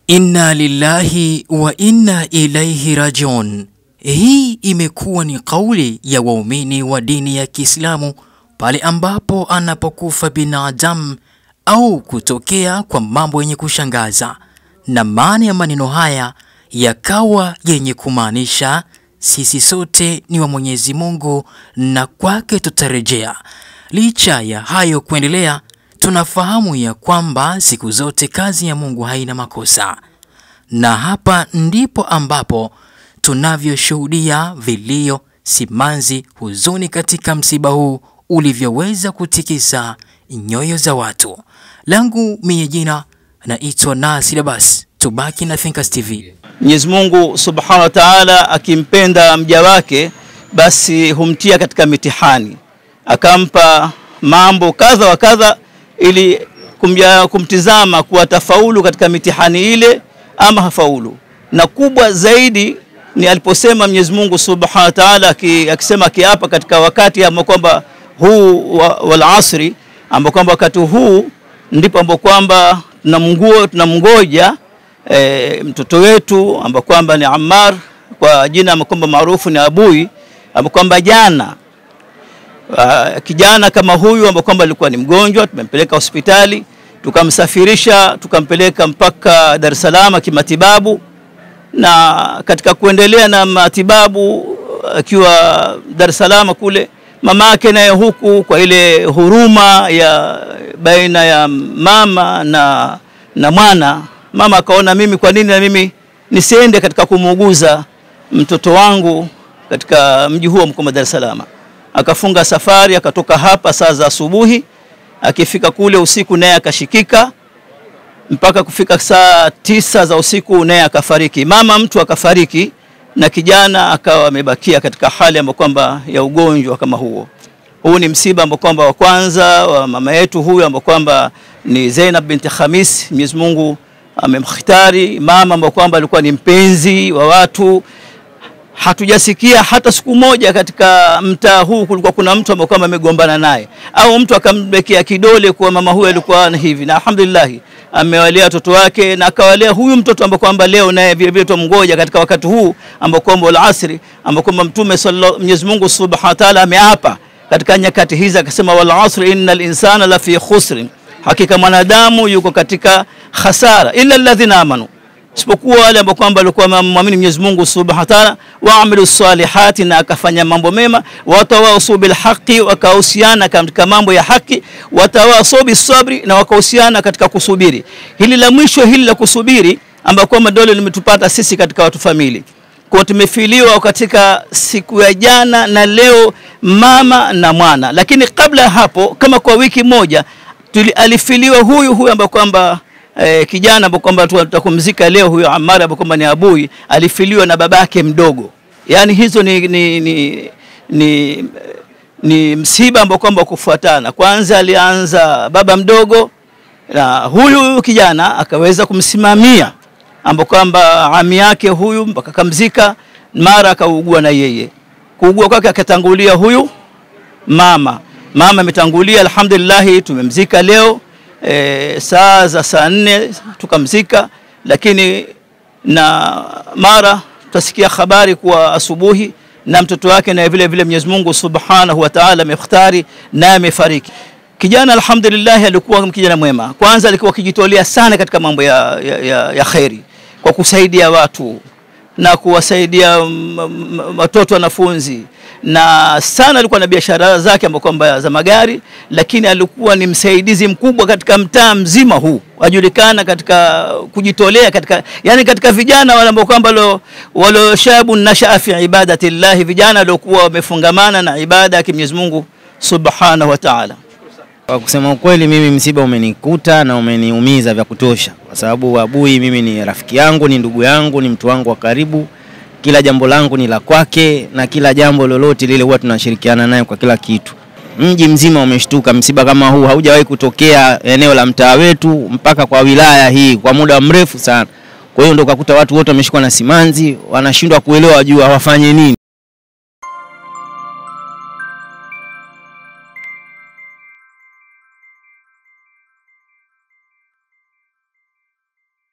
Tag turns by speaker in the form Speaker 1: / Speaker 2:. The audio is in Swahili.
Speaker 1: Inna lillahi wa inna ilaihi rajiun. Hii imekuwa ni kauli ya waumini wa dini ya Kiislamu pale ambapo anapokufa binadamu au kutokea kwa mambo yenye kushangaza, na maana ya maneno haya yakawa yenye kumaanisha sisi sote ni wa Mwenyezi Mungu na kwake tutarejea. Licha ya hayo kuendelea, tunafahamu ya kwamba siku zote kazi ya Mungu haina makosa. Na hapa ndipo ambapo tunavyoshuhudia vilio, simanzi, huzuni katika msiba huu ulivyoweza kutikisa nyoyo za watu. Langu mie jina naitwa Nasir Abbas. Tubaki na Thinkers TV.
Speaker 2: Mwenyezi Mungu Subhanahu wa Ta'ala akimpenda mja wake basi humtia katika mitihani, akampa mambo kadha wa kadha ili kumtizama kuwa tafaulu katika mitihani ile ama hafaulu. Na kubwa zaidi ni aliposema Mwenyezi Mungu Subhanahu wa Ta'ala akisema akiapa katika wakati ambao kwamba huu wal asri, ambao kwamba wakati huu ndipo ambao kwamba tunamngoja mtoto wetu ambao kwamba ni Ammar, kwa jina ambao kwamba maarufu ni Abui, ambao kwamba jana kijana kama huyu ambao kwamba alikuwa ni mgonjwa, tumempeleka hospitali, tukamsafirisha, tukampeleka mpaka Dar es Salaam kimatibabu. Na katika kuendelea na matibabu akiwa Dar es Salaam kule, mamake naye huku kwa ile huruma ya baina ya mama na mwana, mama akaona mimi kwa nini na mimi nisiende katika kumuuguza mtoto wangu katika mji huo mkuu Dar es Salaam. Akafunga safari, akatoka hapa saa za asubuhi, akifika kule usiku naye akashikika mpaka kufika saa 9 za usiku naye akafariki. Mama mtu akafariki na kijana akawa amebakia katika hali ambayo kwamba ya ugonjwa kama huo. Huu ni msiba ambao kwamba wa kwanza wa mama yetu huyu ambao kwamba ni Zainab binti Khamis. Mwenyezi Mungu amemkhitari mama ambao kwamba alikuwa ni mpenzi wa watu. Hatujasikia hata siku moja katika mtaa huu kulikuwa kuna mtu ambaye kwamba amegombana naye au mtu akambekea kidole kwa mama huyu alikuwa na hivi. Na alhamdulillah amewalea watoto wake na akawalea huyu mtoto ambaye kwamba leo naye vile vile tumngoja katika wakati huu ambao kwamba al-asri, ambao kwamba Mtume Mwenyezi Mungu Subhanahu wa Ta'ala ameapa katika nyakati hizi akasema wal asri innal insana la fi khusr, hakika mwanadamu yuko katika hasara illa alladhina amanu, isipokuwa wale ambao kwamba walikuwa muamini Mwenyezi Mungu Subhanahu wa Ta'ala, waamilu salihati, na akafanya mambo mema, watawasaw bil haqqi, wakahusiana katika mambo ya haki, watawasaw bis sabri, na wakahusiana katika kusubiri. Hili la mwisho, hili la kusubiri ambao kwamba dole limetupata sisi katika watu family, kwa tumefiliwa katika siku ya jana na leo mama na mwana. Lakini kabla hapo kama kwa wiki moja alifiliwa huyu ambao kwamba kijana ambao kwamba tutakumzika leo, huyo Ammar ambao kwamba ni Abui, alifiliwa na babake mdogo. Yani hizo ni msiba ambao kwamba kufuatana. Kwanza alianza baba mdogo na huyu kijana akaweza kumsimamia ambao kwamba ami yake huyu mpaka kamzika, mara akaugua na yeye. Kuugua kwake akatangulia huyu mama ametangulia, alhamdulillah tumemzika leo saa 4 tukamzika. Lakini na mara tutasikia habari kwa asubuhi na mtoto wake na vile vile Mwenyezi Mungu Subhanahu wa Ta'ala amekhtari na amefariki. Kijana alhamdulillah alikuwa kijana mwema. Kwanza alikuwa akijitolea sana katika mambo ya khairi, kwa kusaidia watu na kuwasaidia watoto wanafunzi, na sana alikuwa na biashara zake ambapo kwamba za magari. Lakini alikuwa ni msaidizi mkubwa katika mtaa mzima huu, ajulikana katika kujitolea katika vijana wale ambao kwamba walo shabu nashaa fi ibadatillah, vijana waliokuwa wamefungamana na ibada ya Mwenyezi Mungu Subhanahu wa Ta'ala.
Speaker 3: Kwa kusema ukweli, mimi msiba umenikuta na umeniumiza vya kutosha, kwa sababu Abui mimi ni rafiki yangu, ni ndugu yangu, ni mtu wangu wa karibu. Kila jambo langu ni la kwake na kila jambo lolote lile huwa tunashirikiana naye kwa kila kitu. Mji mzima umeshtuka, msiba kama huu haujawahi kutokea eneo la mtaa wetu mpaka kwa wilaya hii kwa muda mrefu sana. Kwa hiyo ndio ukakuta watu wote wameshikwa na simanzi, wanashindwa kuelewa wajua wafanye nini.